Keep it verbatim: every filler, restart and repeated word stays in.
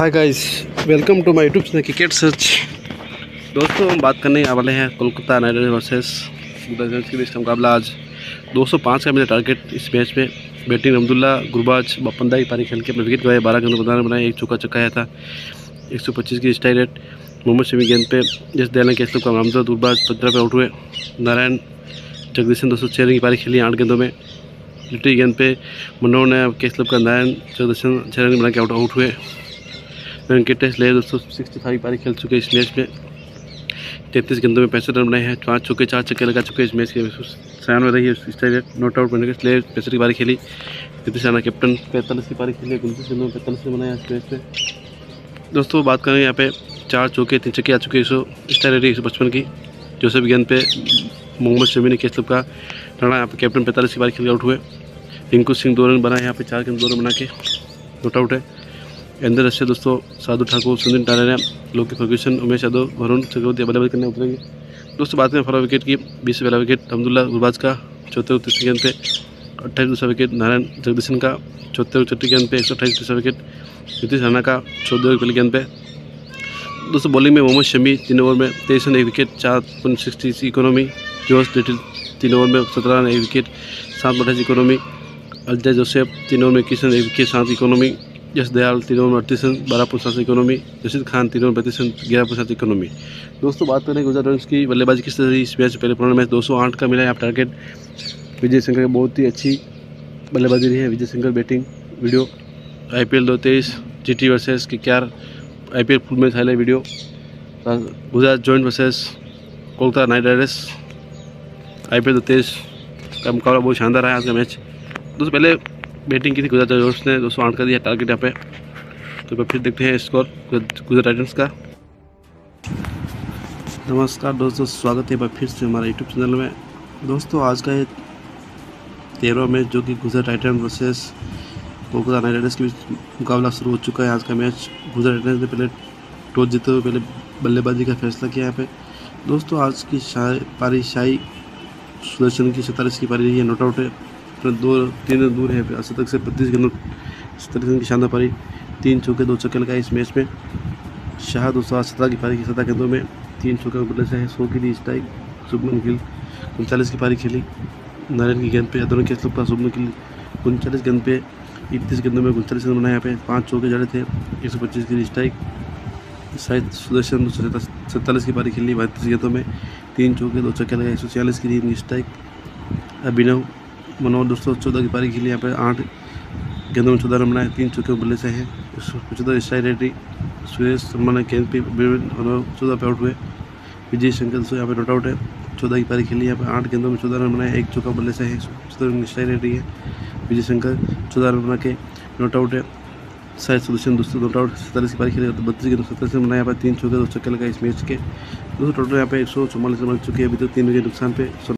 Hi guys, welcome to my YouTube channel cricket search. दोस्तों, हम बात करने वाले हैं Kolkata Knight Riders versus Gujarat के बीच का मुकाबला। आज दो सौ पाँच का मेरा टारगेट इस मैच में। बैटिंग अब्दुल्ला गुरबाज बपंदा की पारी खेल के अपने विकेट गए, बारह गेंदों को बदान बनाए, एक चौका चक्काया था। एक सौ पच्चीस की स्ट्राइक रेट। मोहम्मद शमी गेंद पे जिस दयालन के का नामजद गुरबाज पंद्रह पे आउट हुए। नारायण जगदीशन दो सौ छः रन की पारी खेली आठ गेंदों में। लिट्टी गेंद पे मनोहर ने केस क्लब का नारायण जगदीशन छः रन बना के आउट आउट हुए। वेंकटेश ले दोस्तों सिक्सटी फाइव पारी खेल चुके इस मैच में। तैंतीस गेंदों में पैंसठ रन बनाए हैं, पाँच चौके चार छक्के लगा चुके इस मैच के। सयान में रही है स्ट्राइक नॉट आउट वेंकटेश ले पैंसठ की पारी खेली। नीतीश राणा कैप्टन पैंतालीस की पारी खेली, उनतीस गेंदों में पैंतालीस रन बनाया इस मैच में। दोस्तों, बात करें यहाँ पे चार चौके तीन छक्के आ चुके एक सौ स्ट्राइक रेट एक सौ पचपन की। जोसेफ गेंद पे मोहम्मद शमी ने केस क्लब का राणा यहाँ पे कैप्टन पैंतालीस की पारी खेल आउट हुए। रिंकू सिंह दो रन बनाए यहाँ पे, चार गेंद दो रन बना के नॉट आउट है। अंदर से दोस्तों साधु ठाकुर, सुनील टारेना, लोकी फर्ग्यूसन, उमेश यादव, वरुण चक्रवर्ती बल्लेबाजी करने उतरेंगे। दोस्तों, बात करें फर्स्ट विकेट की, बीस से पहला विकेट अब्दुल्ला गुरबाज का चौथे और तीसरी गेंद पे। अट्ठाईस दूसरा विकेट नारायण जगदीशन का चौथे और छठी गेंद पे। एक सौ अट्ठाईस तीसरा विकेट नीतीश राणा का चौदह और पहली गेंद पे। दोस्तों, बॉलिंग में मोहम्मद शमी तीन ओवर में तेईस रन एक विकेट, चार point sixty economy. Josh Little तीन ओवर में सत्रह रन एक विकेट, सात अट्ठाईस इकोनॉमी। अजय जोसेफ तीन ओवर में इक्कीस रन एक विकेट, सात इकोनॉमी। यश दयाल तीन ओवर में अड़तीस रन, बारह पॉइंट सात इकोनॉमी। रशीद खान तीन ओवर पैंतीस रन, ग्यारह पॉइंट सात इकोनॉमी। दोस्तों, बात करें गुजरात रन की बल्लेबाजी किस तरह रही इस मैच से पहले पुराना मैच दो सौ आठ का मिला है आप टारगेट। विजय शंकर की बहुत ही अच्छी बल्लेबाजी रही है। Vijay Shankar batting video I P L दो तेईस जी टी वर्सेस के क्या I P L full match highlight video. Gujarat giants versus Kolkata Knight Riders I P L दो तेईस का मुकाबला बहुत शानदार है आज का मैच। दोस्तों, पहले बैटिंग की थी गुजरात टाइटंस ने, दो सौ आठ का दिया टारगेट यहाँ पे। तो फिर देखते हैं स्कोर गुजरात टाइटंस का। नमस्कार दोस्तों, स्वागत है भाई फिर से हमारे यूट्यूब चैनल में। दोस्तों, आज का ये तेरहवां मैच जो कि Gujarat Titans versus Kolkata Knight Riders के बीच मुकाबला शुरू हो चुका है। आज का मैच गुजरात टाइटंस ने पहले टॉस जीते हुए पहले बल्लेबाजी का फैसला किया यहाँ पे। दोस्तों, आज की शाही पारी शाही सुदर्शन की सैंतालीस की पारी रही है, नॉट आउट है। तो दो तीन रन दूर है शतक से, बत्तीस गेंदों सैंतालीस रन की शानदार पारी, तीन चौके दो छक्के लगाए इस मैच में। शाह दो सौ सत्रह की पारी की सत्रह गेंदों में तीन चौके बदले से है, सौ की दी स्ट्राइक। शुभमन गिल उनचालीस की पारी खेली नारायण की गेंद पे। दोनों के का शुभमन गिल उनचालीस गेंद पे इकतीस गेंदों में उनचालीस रन बनाए यहाँ पे, पाँच चौके जड़े थे, एक सौ पच्चीस की स्ट्राइक। शायद सुदर्शन सैंतालीस की पारी खेली बत्तीस गेंदों में, तीन चौके दो छक्के लगाए, एक सौ छियालीस की दी स्ट्राइक। अभिनव मनोहर दो सौ चौदह की पारी खेली यहाँ पे, आठ गेंदों में चौदह रन बनाए, तीन चौके बल्ले से हैं, एक सौ पचहत्तर स्ट्राइक रेट रही। सुरेश शर्मा ने गेंद पे चौदह पे आउट हुए। विजय शंकर सो यहाँ पे नॉट आउट है, चौदह की पारी खेली यहाँ पे, आठ गेंदों में चौदह रन बनाए, एक चौका बल्ले से है, पचहत्तर रन स्ट्राइक रेट रही है। विजय शंकर चौदह रन बना के नॉट आउट है। शायद सुदर्शन दोस्तों नॉट आउट सैंतालीस की पारी खेली, तो बत्तीस गेंदों सत्ताईस रन बनाए यहाँ पर, तीन चौके दो छक्के लगाए इस मैच के। दोस्तों, टोटल यहाँ पे एक सौ चौवालीस रन बन चुके हैं अभी तक तीन विकेट नुकसान पे।